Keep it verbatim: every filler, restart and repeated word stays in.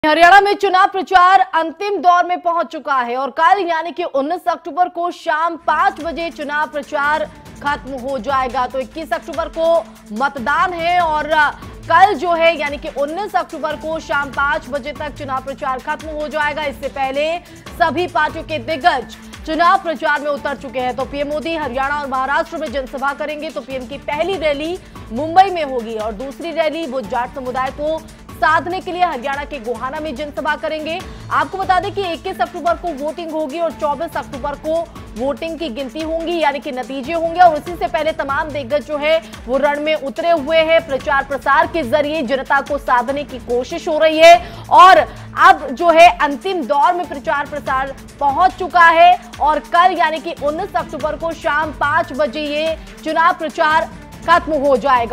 हरियाणा में चुनाव प्रचार अंतिम दौर में पहुंच चुका है और कल यानी कि उन्नीस अक्टूबर को शाम पांच बजे चुनाव प्रचार खत्म हो जाएगा। तो इक्कीस अक्टूबर को मतदान है और कल जो है यानी कि उन्नीस अक्टूबर को शाम पांच बजे तक चुनाव प्रचार खत्म हो जाएगा। इससे पहले सभी पार्टियों के दिग्गज चुनाव प्रचार में उतर चुके हैं। तो पीएम मोदी हरियाणा और महाराष्ट्र में जनसभा करेंगे। तो पीएम की पहली रैली मुंबई में होगी और दूसरी रैली वो जाट समुदाय को साधने के लिए हरियाणा के गोहाना में जनसभा करेंगे। आपको बता दें कि इक्कीस अक्टूबर को वोटिंग होगी और चौबीस अक्टूबर को वोटिंग की गिनती होंगी यानी कि नतीजे होंगे। और इसी से पहले तमाम दिग्गज जो है वो रण में उतरे हुए हैं। प्रचार प्रसार के जरिए जनता को साधने की कोशिश हो रही है और अब जो है अंतिम दौर में प्रचार प्रसार पहुंच चुका है और कल यानी कि उन्नीस अक्टूबर को शाम पांच बजे ये चुनाव प्रचार खत्म हो जाएगा।